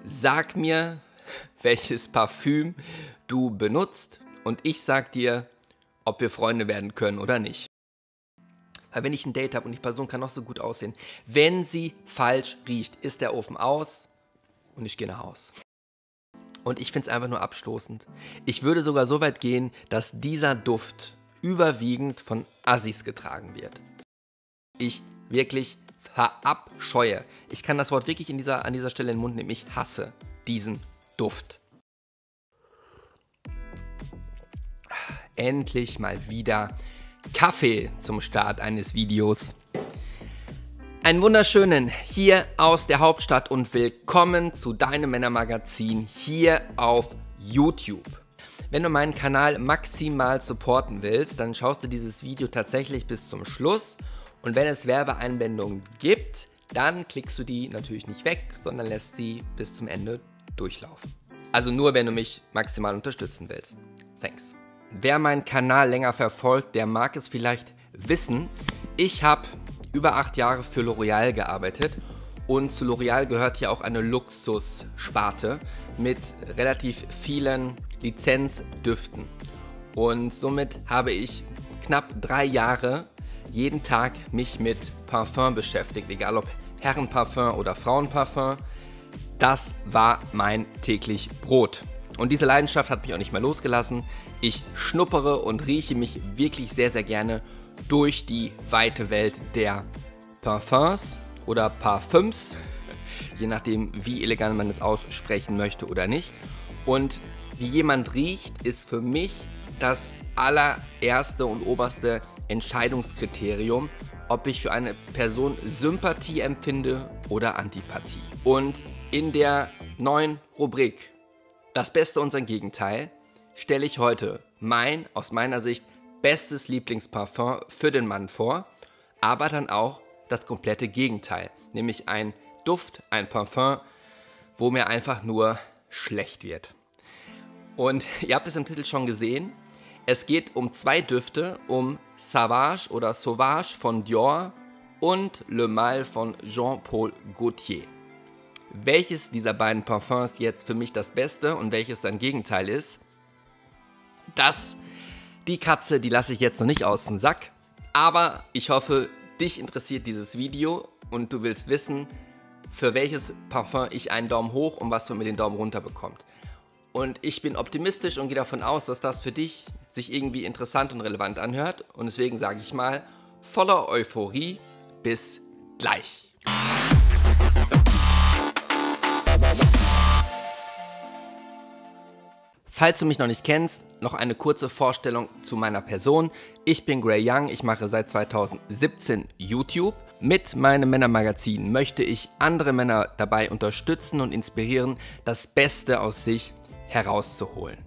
Sag mir, welches Parfüm du benutzt und ich sag dir, ob wir Freunde werden können oder nicht. Weil wenn ich ein Date habe und die Person kann noch so gut aussehen, wenn sie falsch riecht, ist der Ofen aus und ich gehe nach Haus. Und ich finde es einfach nur abstoßend. Ich würde sogar so weit gehen, dass dieser Duft überwiegend von Assis getragen wird. Ich wirklich verabscheue. Ich kann das Wort wirklich an dieser Stelle in den Mund nehmen. Ich hasse diesen Duft. Endlich mal wieder Kaffee zum Start eines Videos. Einen wunderschönen hier aus der Hauptstadt und willkommen zu deinem Männermagazin hier auf YouTube. Wenn du meinen Kanal maximal supporten willst, dann schaust du dieses Video tatsächlich bis zum Schluss und wenn es Werbeeinblendungen gibt, dann klickst du die natürlich nicht weg, sondern lässt sie bis zum Ende durchlaufen. Also nur, wenn du mich maximal unterstützen willst. Thanks. Wer meinen Kanal länger verfolgt, der mag es vielleicht wissen. Ich habe über 8 Jahre für L'Oreal gearbeitet und zu L'Oreal gehört ja auch eine Luxussparte mit relativ vielen Lizenzdüften. Und somit habe ich knapp 3 Jahre jeden Tag mich mit Parfum beschäftigt, egal ob Herrenparfum oder Frauenparfum. Das war mein täglich Brot. Und diese Leidenschaft hat mich auch nicht mehr losgelassen. Ich schnuppere und rieche mich wirklich sehr, sehr gerne durch die weite Welt der Parfums oder Parfüms, je nachdem, wie elegant man es aussprechen möchte oder nicht. Und wie jemand riecht, ist für mich das allererste und oberste Entscheidungskriterium, ob ich für eine Person Sympathie empfinde oder Antipathie. Und in der neuen Rubrik Das Beste und sein Gegenteil stelle ich heute aus meiner Sicht, bestes Lieblingsparfum für den Mann vor, aber dann auch das komplette Gegenteil, nämlich ein Duft, ein Parfum, wo mir einfach nur schlecht wird. Und ihr habt es im Titel schon gesehen, es geht um 2 Düfte, um Savage oder Sauvage von Dior und Le Mal von Jean-Paul Gaultier. Welches dieser beiden Parfums jetzt für mich das Beste und welches sein Gegenteil ist, die Katze, die lasse ich jetzt noch nicht aus dem Sack. Aber ich hoffe, dich interessiert dieses Video und du willst wissen, für welches Parfum ich einen Daumen hoch und was du mit den Daumen runter bekommst. Und ich bin optimistisch und gehe davon aus, dass das für dich sich irgendwie interessant und relevant anhört. Und deswegen sage ich mal, voller Euphorie, bis gleich. Falls du mich noch nicht kennst, noch eine kurze Vorstellung zu meiner Person. Ich bin Gray Young, ich mache seit 2017 YouTube. Mit meinem Männermagazin möchte ich andere Männer dabei unterstützen und inspirieren, das Beste aus sich herauszuholen.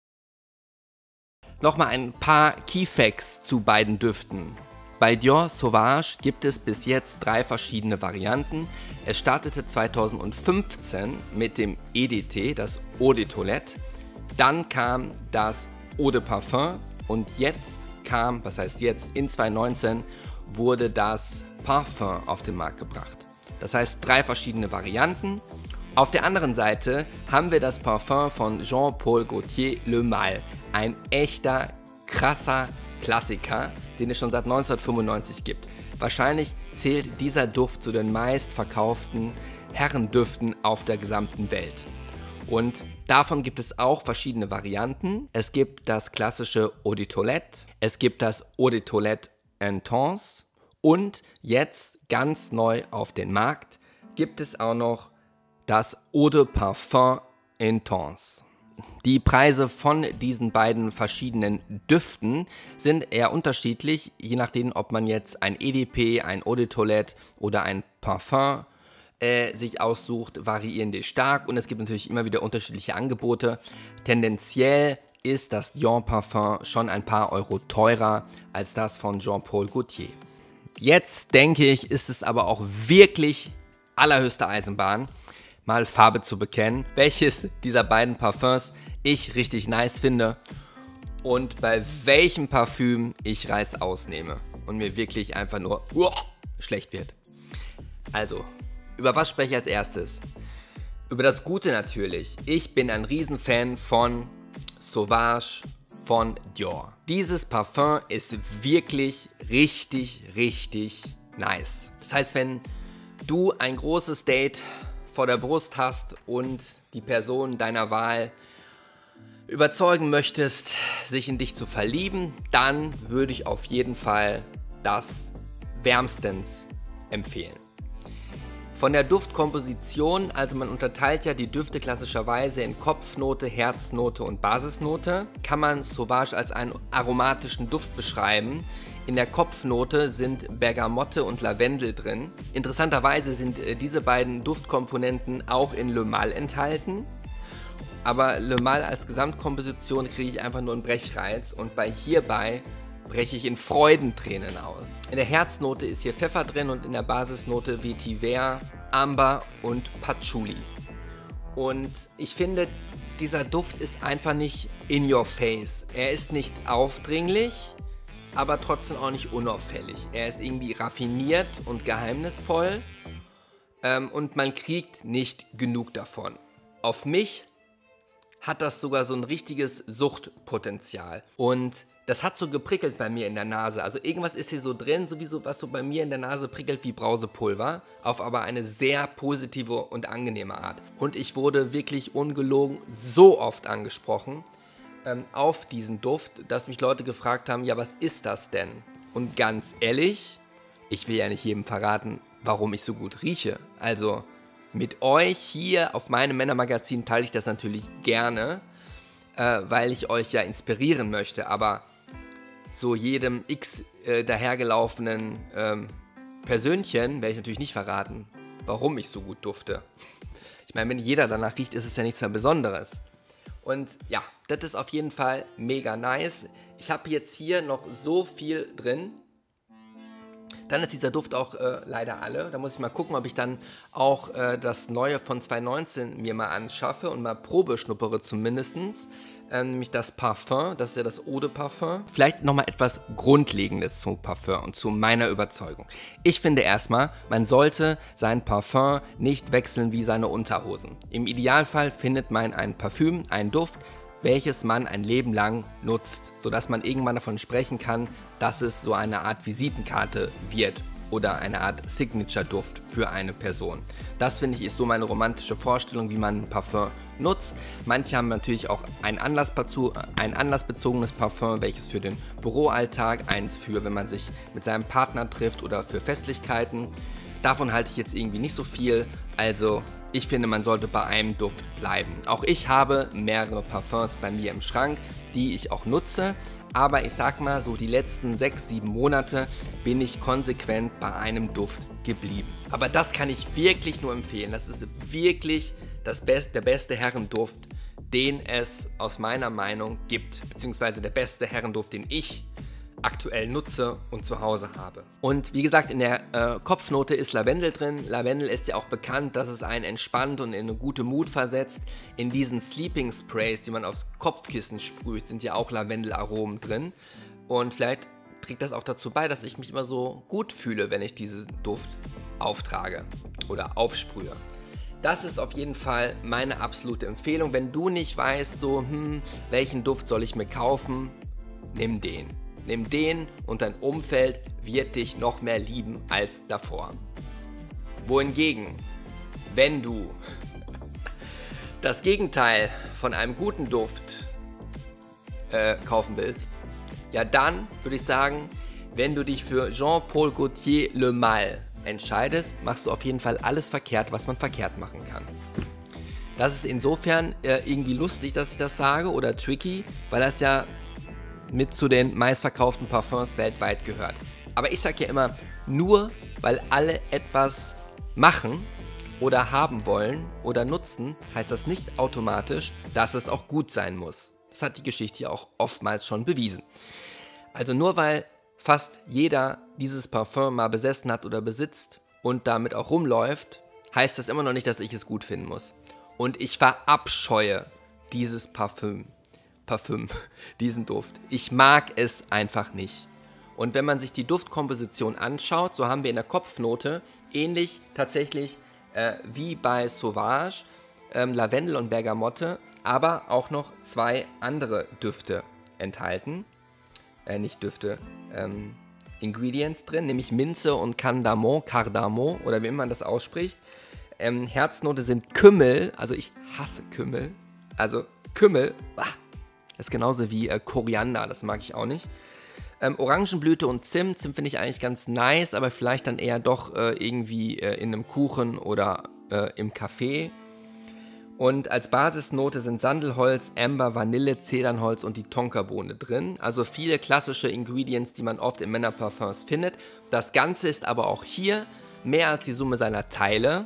Nochmal ein paar Key Facts zu beiden Düften. Bei Dior Sauvage gibt es bis jetzt 3 verschiedene Varianten. Es startete 2015 mit dem EDT, das Eau de Toilette. Dann kam das Eau de Parfum und jetzt kam, was heißt jetzt, in 2019 wurde das Parfum auf den Markt gebracht. Das heißt 3 verschiedene Varianten. Auf der anderen Seite haben wir das Parfum von Jean-Paul Gaultier Le Mal. Ein echter, krasser Klassiker, den es schon seit 1995 gibt. Wahrscheinlich zählt dieser Duft zu den meistverkauften Herrendüften auf der gesamten Welt. Und davon gibt es auch verschiedene Varianten. Es gibt das klassische Eau de Toilette, es gibt das Eau de Toilette Intense und jetzt ganz neu auf den Markt gibt es auch noch das Eau de Parfum Intense. Die Preise von diesen beiden verschiedenen Düften sind eher unterschiedlich, je nachdem, ob man jetzt ein EDP, ein Eau de Toilette oder ein Parfum sich aussucht, variieren die stark und es gibt natürlich immer wieder unterschiedliche Angebote. Tendenziell ist das Dior Parfum schon ein paar Euro teurer als das von Jean-Paul Gaultier. Jetzt denke ich, ist es aber auch wirklich allerhöchste Eisenbahn, mal Farbe zu bekennen, welches dieser beiden Parfums ich richtig nice finde und bei welchem Parfüm ich Reiß ausnehme und mir wirklich einfach nur schlecht wird. Also, über was spreche ich als erstes? Über das Gute natürlich. Ich bin ein Riesenfan von Sauvage von Dior. Dieses Parfum ist wirklich richtig, richtig nice. Das heißt, wenn du ein großes Date vor der Brust hast und die Person deiner Wahl überzeugen möchtest, sich in dich zu verlieben, dann würde ich auf jeden Fall das wärmstens empfehlen. Von der Duftkomposition, also man unterteilt ja die Düfte klassischerweise in Kopfnote, Herznote und Basisnote, kann man Sauvage als einen aromatischen Duft beschreiben. In der Kopfnote sind Bergamotte und Lavendel drin. Interessanterweise sind diese beiden Duftkomponenten auch in Le Mal enthalten. Aber Le Mal als Gesamtkomposition kriege ich einfach nur einen Brechreiz und hierbei breche ich in Freudentränen aus. In der Herznote ist hier Pfeffer drin und in der Basisnote Vetiver, Amber und Patchouli. Und ich finde, dieser Duft ist einfach nicht in your face. Er ist nicht aufdringlich, aber trotzdem auch nicht unauffällig. Er ist irgendwie raffiniert und geheimnisvoll und man kriegt nicht genug davon. Auf mich hat das sogar so ein richtiges Suchtpotenzial. Und das hat so geprickelt bei mir in der Nase. Also irgendwas ist hier so drin, sowieso was so bei mir in der Nase prickelt wie Brausepulver, auf aber eine sehr positive und angenehme Art. Und ich wurde wirklich ungelogen so oft angesprochen auf diesen Duft, dass mich Leute gefragt haben, ja, was ist das denn? Und ganz ehrlich, ich will ja nicht jedem verraten, warum ich so gut rieche. Also mit euch hier auf meinem Männermagazin teile ich das natürlich gerne, weil ich euch ja inspirieren möchte, aber so jedem dahergelaufenen Persönchen werde ich natürlich nicht verraten, warum ich so gut dufte. Ich meine, wenn jeder danach riecht, ist es ja nichts mehr Besonderes. Und ja, das ist auf jeden Fall mega nice. Ich habe jetzt hier noch so viel drin. Dann ist dieser Duft auch leider alle. Da muss ich mal gucken, ob ich dann auch das Neue von 2019 mir mal anschaffe und mal Probe schnuppere zumindest. Nämlich das Parfum, das ist ja das Eau de Parfum. Vielleicht nochmal etwas Grundlegendes zum Parfum und zu meiner Überzeugung. Ich finde erstmal, man sollte sein Parfum nicht wechseln wie seine Unterhosen. Im Idealfall findet man ein Parfüm, einen Duft, welches man ein Leben lang nutzt, sodass man irgendwann davon sprechen kann, dass es so eine Art Visitenkarte wird oder eine Art Signature-Duft für eine Person. Das finde ich ist so meine romantische Vorstellung, wie man ein Parfum nutzt. Manche haben natürlich auch ein anlassbezogenes Parfum, welches für den Büroalltag, eins für, wenn man sich mit seinem Partner trifft oder für Festlichkeiten. Davon halte ich jetzt irgendwie nicht so viel, also ich finde, man sollte bei einem Duft bleiben. Auch ich habe mehrere Parfums bei mir im Schrank, die ich auch nutze. Aber ich sag mal, so die letzten 6, 7 Monate bin ich konsequent bei einem Duft geblieben. Aber das kann ich wirklich nur empfehlen. Das ist wirklich der beste Herrenduft, den es aus meiner Meinung gibt. Beziehungsweise der beste Herrenduft, den ich aktuell nutze und zu Hause habe. Und wie gesagt, in der Kopfnote ist Lavendel drin. Lavendel ist ja auch bekannt, dass es einen entspannt und in eine gute Mut versetzt. In diesen Sleeping Sprays, die man aufs Kopfkissen sprüht, sind ja auch Lavendelaromen drin. Und vielleicht trägt das auch dazu bei, dass ich mich immer so gut fühle, wenn ich diesen Duft auftrage oder aufsprühe. Das ist auf jeden Fall meine absolute Empfehlung. Wenn du nicht weißt, so, welchen Duft soll ich mir kaufen, nimm den. Nimm den und dein Umfeld wird dich noch mehr lieben als davor. Wohingegen, wenn du das Gegenteil von einem guten Duft kaufen willst, ja dann würde ich sagen, wenn du dich für Jean-Paul Gaultier Le Mal entscheidest, machst du auf jeden Fall alles verkehrt, was man verkehrt machen kann. Das ist insofern irgendwie lustig, dass ich das sage oder tricky, weil das ja mit zu den meistverkauften Parfums weltweit gehört. Aber ich sage ja immer, nur weil alle etwas machen oder haben wollen oder nutzen, heißt das nicht automatisch, dass es auch gut sein muss. Das hat die Geschichte ja auch oftmals schon bewiesen. Also nur weil fast jeder dieses Parfum mal besessen hat oder besitzt und damit auch rumläuft, heißt das immer noch nicht, dass ich es gut finden muss. Und ich verabscheue dieses Parfüm, diesen Duft. Ich mag es einfach nicht. Und wenn man sich die Duftkomposition anschaut, so haben wir in der Kopfnote ähnlich tatsächlich wie bei Sauvage Lavendel und Bergamotte, aber auch noch 2 andere Düfte enthalten. Nicht Düfte, Ingredients drin, nämlich Minze und Cardamom oder wie man das ausspricht. Herznote sind Kümmel, also ich hasse Kümmel. Also Kümmel, das ist genauso wie Koriander, das mag ich auch nicht. Orangenblüte und Zimt finde ich eigentlich ganz nice, aber vielleicht dann eher doch irgendwie in einem Kuchen oder im Kaffee. Und als Basisnote sind Sandelholz, Amber, Vanille, Zedernholz und die Tonkabohne drin. Also viele klassische Ingredients, die man oft in Männerparfums findet. Das Ganze ist aber auch hier mehr als die Summe seiner Teile.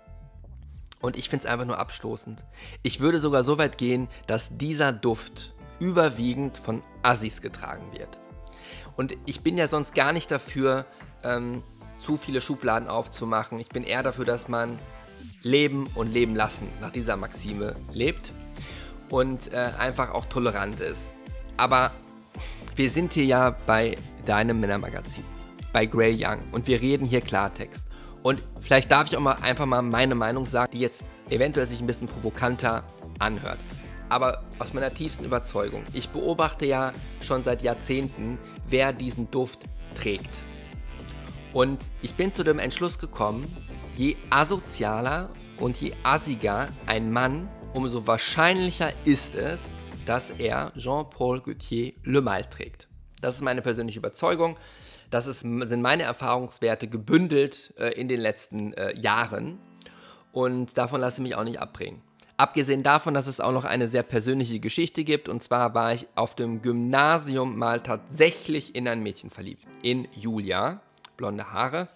Und ich finde es einfach nur abstoßend. Ich würde sogar so weit gehen, dass dieser Duft überwiegend von Assis getragen wird. Und ich bin ja sonst gar nicht dafür, zu viele Schubladen aufzumachen. Ich bin eher dafür, dass man leben und leben lassen nach dieser Maxime lebt und einfach auch tolerant ist. Aber wir sind hier ja bei deinem Männermagazin, bei Grey Young, und wir reden hier Klartext. Und vielleicht darf ich auch mal einfach mal meine Meinung sagen, die jetzt eventuell sich ein bisschen provokanter anhört. Aber aus meiner tiefsten Überzeugung, ich beobachte ja schon seit Jahrzehnten, wer diesen Duft trägt. Und ich bin zu dem Entschluss gekommen, je asozialer und je assiger ein Mann, umso wahrscheinlicher ist es, dass er Jean-Paul Gaultier Le Male trägt. Das ist meine persönliche Überzeugung. Sind meine Erfahrungswerte gebündelt in den letzten Jahren. Und davon lasse ich mich auch nicht abbringen. Abgesehen davon, dass es auch noch eine sehr persönliche Geschichte gibt. Und zwar war ich auf dem Gymnasium mal tatsächlich in ein Mädchen verliebt. In Julia, blonde Haare.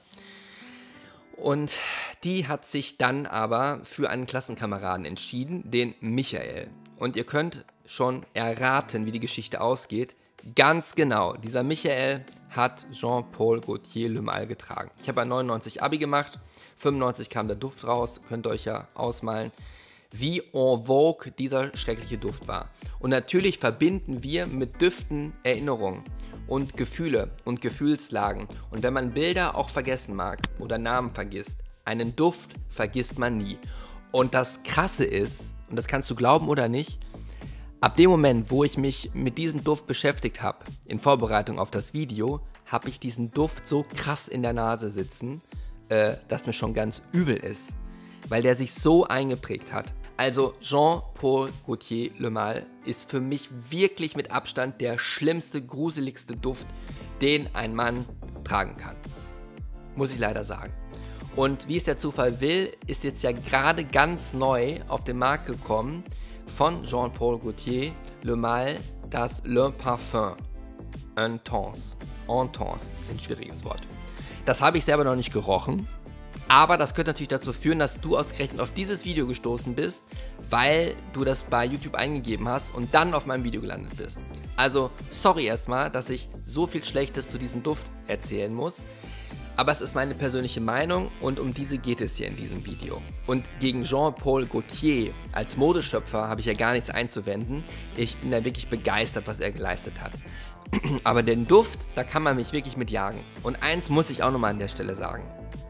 Und die hat sich dann aber für einen Klassenkameraden entschieden, den Michael. Und ihr könnt schon erraten, wie die Geschichte ausgeht. Ganz genau, dieser Michael hat Jean-Paul Gaultier Le Male getragen. Ich habe 99 Abi gemacht, 95 kam der Duft raus, könnt ihr euch ja ausmalen, wie en vogue dieser schreckliche Duft war. Und natürlich verbinden wir mit Düften Erinnerungen und Gefühle und Gefühlslagen. Und wenn man Bilder auch vergessen mag oder Namen vergisst, einen Duft vergisst man nie. Und das Krasse ist, und das kannst du glauben oder nicht, ab dem Moment, wo ich mich mit diesem Duft beschäftigt habe, in Vorbereitung auf das Video, habe ich diesen Duft so krass in der Nase sitzen, dass mir schon ganz übel ist, weil der sich so eingeprägt hat. Also Jean-Paul Gaultier Le Male ist für mich wirklich mit Abstand der schlimmste, gruseligste Duft, den ein Mann tragen kann. Muss ich leider sagen. Und wie es der Zufall will, ist jetzt ja gerade ganz neu auf den Markt gekommen von Jean-Paul Gaultier Le Male das Le Parfum Intense. Intense, ein schwieriges Wort. Das habe ich selber noch nicht gerochen. Aber das könnte natürlich dazu führen, dass du ausgerechnet auf dieses Video gestoßen bist, weil du das bei YouTube eingegeben hast und dann auf meinem Video gelandet bist. Also sorry erstmal, dass ich so viel Schlechtes zu diesem Duft erzählen muss. Aber es ist meine persönliche Meinung und um diese geht es hier in diesem Video. Und gegen Jean-Paul Gaultier als Modeschöpfer habe ich ja gar nichts einzuwenden. Ich bin da wirklich begeistert, was er geleistet hat. Aber den Duft, da kann man mich wirklich mit jagen. Und eins muss ich auch nochmal an der Stelle sagen.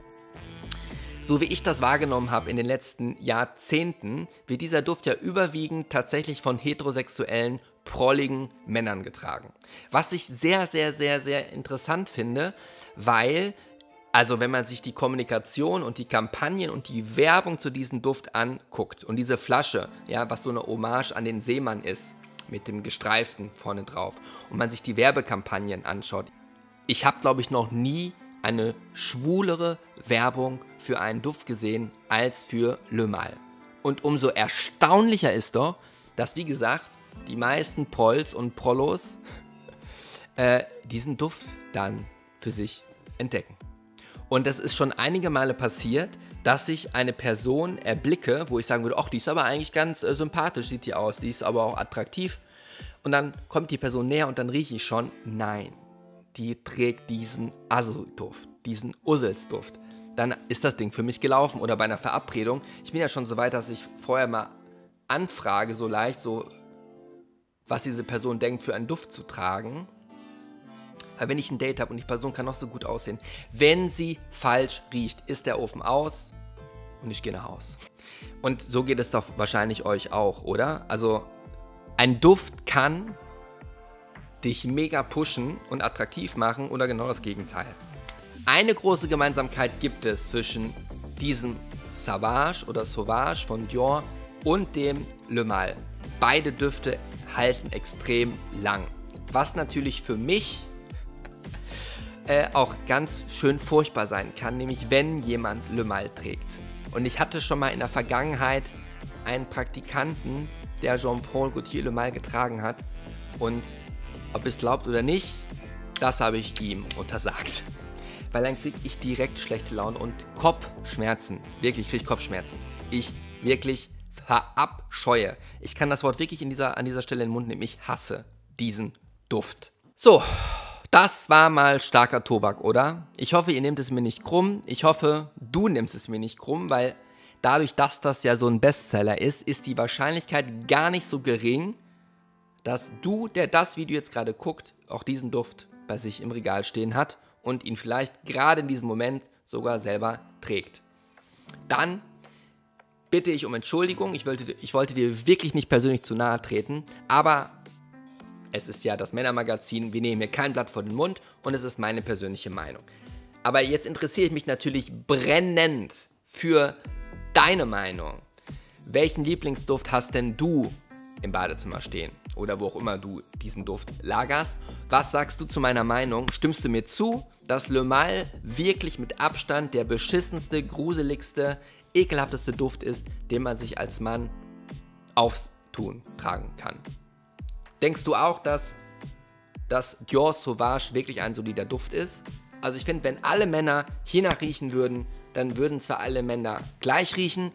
So wie ich das wahrgenommen habe in den letzten Jahrzehnten, wird dieser Duft ja überwiegend tatsächlich von heterosexuellen, prolligen Männern getragen. Was ich sehr, sehr, sehr, sehr interessant finde, weil, also wenn man sich die Kommunikation und die Kampagnen und die Werbung zu diesem Duft anguckt und diese Flasche, ja, was so eine Hommage an den Seemann ist, mit dem Gestreiften vorne drauf, und man sich die Werbekampagnen anschaut, ich habe, glaube ich, noch nie eine schwulere Werbung für einen Duft gesehen als für Le Male. Und umso erstaunlicher ist doch, dass, wie gesagt, die meisten Prols und Prollos diesen Duft dann für sich entdecken. Und das ist schon einige Male passiert, dass ich eine Person erblicke, wo ich sagen würde, ach, die ist aber eigentlich ganz sympathisch, sieht die aus, die ist aber auch attraktiv. Und dann kommt die Person näher und dann rieche ich schon, nein, die trägt diesen Asso-Duft, diesen Usselsduft. Dann ist das Ding für mich gelaufen. Oder bei einer Verabredung, ich bin ja schon so weit, dass ich vorher mal anfrage, so leicht, so, was diese Person denkt, für einen Duft zu tragen. Weil wenn ich ein Date habe und die Person kann noch so gut aussehen, wenn sie falsch riecht, ist der Ofen aus und ich gehe nach Hause. Und so geht es doch wahrscheinlich euch auch, oder? Also ein Duft kann dich mega pushen und attraktiv machen oder genau das Gegenteil. Eine große Gemeinsamkeit gibt es zwischen diesem Sauvage oder Sauvage von Dior und dem Le Male. Beide Düfte halten extrem lang. Was natürlich für mich auch ganz schön furchtbar sein kann, nämlich wenn jemand Le Male trägt. Und ich hatte schon mal in der Vergangenheit einen Praktikanten, der Jean-Paul Gaultier Le Male getragen hat. Und ob ihr es glaubt oder nicht, das habe ich ihm untersagt. Weil dann kriege ich direkt schlechte Laune und Kopfschmerzen. Wirklich, ich kriege Kopfschmerzen. Ich wirklich verabscheue. Ich kann das Wort wirklich an dieser Stelle in den Mund nehmen. Ich hasse diesen Duft. So, das war mal starker Tobak, oder? Ich hoffe, ihr nehmt es mir nicht krumm. Ich hoffe, du nimmst es mir nicht krumm, weil dadurch, dass das ja so ein Bestseller ist, ist die Wahrscheinlichkeit gar nicht so gering, dass du, der das Video jetzt gerade guckt, auch diesen Duft bei sich im Regal stehen hat und ihn vielleicht gerade in diesem Moment sogar selber trägt. Dann bitte ich um Entschuldigung, ich wollte dir wirklich nicht persönlich zu nahe treten, aber es ist ja das Männermagazin, wir nehmen hier kein Blatt vor den Mund und es ist meine persönliche Meinung. Aber jetzt interessiere ich mich natürlich brennend für deine Meinung. Welchen Lieblingsduft hast denn du im Badezimmer stehen? Oder wo auch immer du diesen Duft lagerst. Was sagst du zu meiner Meinung? Stimmst du mir zu, dass Le Male wirklich mit Abstand der beschissenste, gruseligste, ekelhafteste Duft ist, den man sich als Mann aufs Tun tragen kann? Denkst du auch, dass das Dior Sauvage wirklich ein solider Duft ist? Also ich finde, wenn alle Männer hiernach riechen würden, dann würden zwar alle Männer gleich riechen,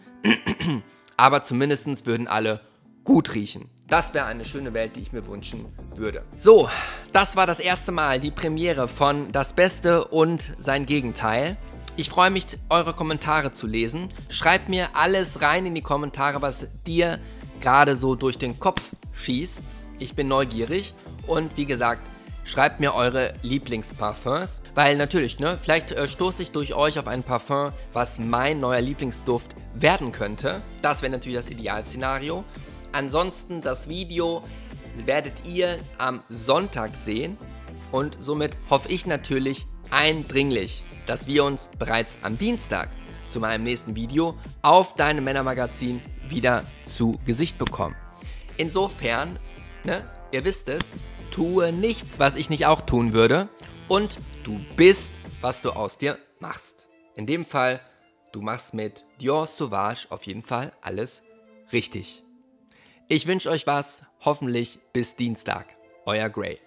aber zumindest würden alle gut riechen. Das wäre eine schöne Welt, die ich mir wünschen würde. So, das war das erste Mal die Premiere von Das Beste und sein Gegenteil. Ich freue mich, eure Kommentare zu lesen. Schreibt mir alles rein in die Kommentare, was dir gerade so durch den Kopf schießt. Ich bin neugierig und wie gesagt, schreibt mir eure Lieblingsparfums, weil natürlich, vielleicht stoße ich durch euch auf ein Parfum, was mein neuer Lieblingsduft werden könnte. Das wäre natürlich das Idealszenario. Ansonsten das Video werdet ihr am Sonntag sehen und somit hoffe ich natürlich eindringlich, dass wir uns bereits am Dienstag zu meinem nächsten Video auf deinem Männermagazin wieder zu Gesicht bekommen. Insofern, ihr wisst es, tue nichts, was ich nicht auch tun würde und du bist, was du aus dir machst. In dem Fall, du machst mit Dior Sauvage auf jeden Fall alles richtig. Ich wünsche euch was, hoffentlich bis Dienstag. Euer Gray.